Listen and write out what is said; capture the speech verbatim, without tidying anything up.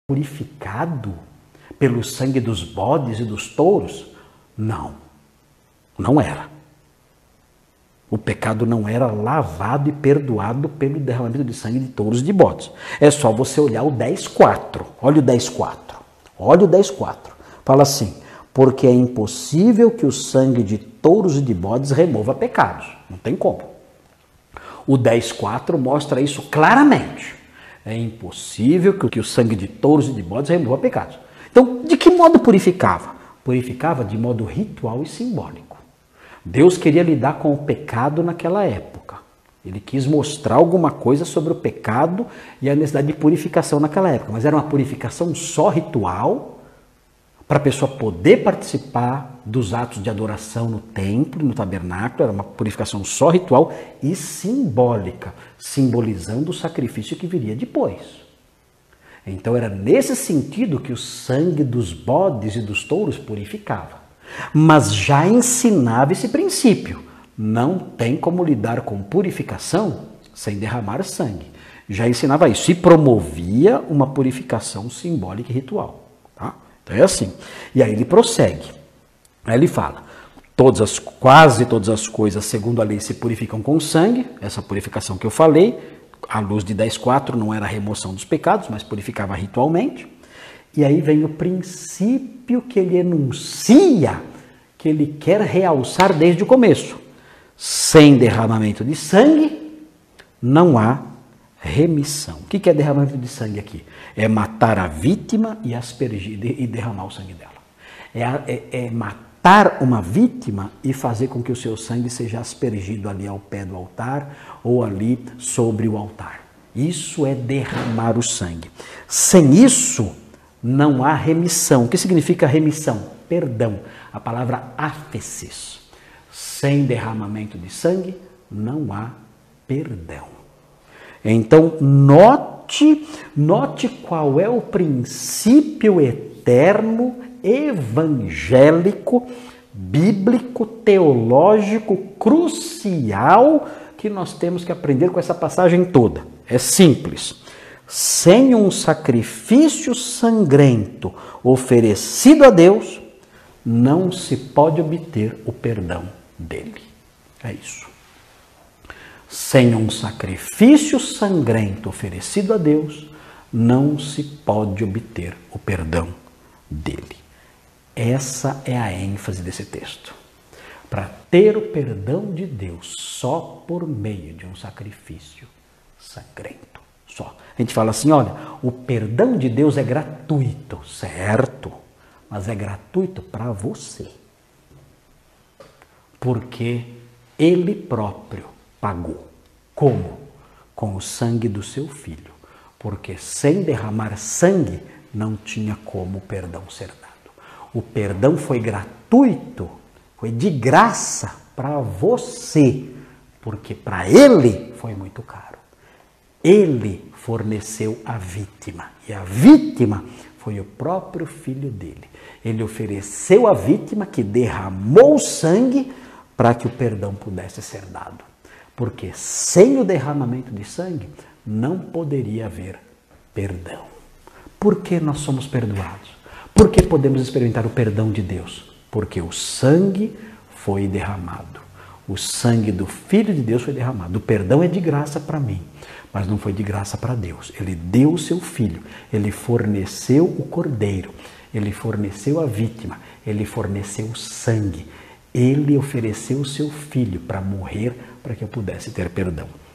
purificado pelo sangue dos bodes e dos touros? Não, não era. O pecado não era lavado e perdoado pelo derramamento de sangue de touros e de bodes. É só você olhar o dez, quatro. Olha o dez, quatro. Olha o dez, quatro. Fala assim: porque é impossível que o sangue de touros e de bodes remova pecados. Não tem como. O dez, quatro mostra isso claramente. É impossível que o sangue de touros e de bodes remova pecados. Então, de que modo purificava? Purificava de modo ritual e simbólico. Deus queria lidar com o pecado naquela época. Ele quis mostrar alguma coisa sobre o pecado e a necessidade de purificação naquela época. Mas era uma purificação só ritual, para a pessoa poder participar dos atos de adoração no templo, no tabernáculo. Era uma purificação só ritual e simbólica, simbolizando o sacrifício que viria depois. Então era nesse sentido que o sangue dos bodes e dos touros purificava. Mas já ensinava esse princípio. Não tem como lidar com purificação sem derramar sangue. Já ensinava isso e promovia uma purificação simbólica e ritual. Tá? Então é assim. E aí ele prossegue. Aí ele fala: todas as, quase todas as coisas segundo a lei se purificam com sangue. Essa purificação que eu falei, à luz de dez, quatro, não era a remoção dos pecados, mas purificava ritualmente. E aí vem o princípio que ele enuncia, que ele quer realçar desde o começo. Sem derramamento de sangue, não há remissão. O que é derramamento de sangue aqui? É matar a vítima e aspergir e derramar o sangue dela. É, é, é matar uma vítima e fazer com que o seu sangue seja aspergido ali ao pé do altar ou ali sobre o altar. Isso é derramar o sangue. Sem isso, não há remissão. O que significa remissão? Perdão. A palavra áfesis. Sem derramamento de sangue, não há perdão. Então, note, note qual é o princípio eterno, evangélico, bíblico, teológico, crucial que nós temos que aprender com essa passagem toda. É simples. Sem um sacrifício sangrento oferecido a Deus, não se pode obter o perdão dele. É isso. Sem um sacrifício sangrento oferecido a Deus, não se pode obter o perdão dele. Essa é a ênfase desse texto. Para ter o perdão de Deus só por meio de um sacrifício sangrento. Só. A gente fala assim, olha, o perdão de Deus é gratuito, certo? Mas é gratuito para você. Porque Ele próprio pagou. Como? Com o sangue do seu filho. Porque sem derramar sangue, não tinha como o perdão ser dado. O perdão foi gratuito, foi de graça para você. Porque para Ele foi muito caro. Ele forneceu a vítima. E a vítima foi o próprio filho dele. Ele ofereceu a vítima que derramou sangue para que o perdão pudesse ser dado. Porque sem o derramamento de sangue, não poderia haver perdão. Por que nós somos perdoados? Por que podemos experimentar o perdão de Deus? Porque o sangue foi derramado. O sangue do Filho de Deus foi derramado. O perdão é de graça para mim, mas não foi de graça para Deus. Ele deu o seu Filho, Ele forneceu o cordeiro, Ele forneceu a vítima, Ele forneceu o sangue. Ele ofereceu o seu Filho para morrer, para que eu pudesse ter perdão.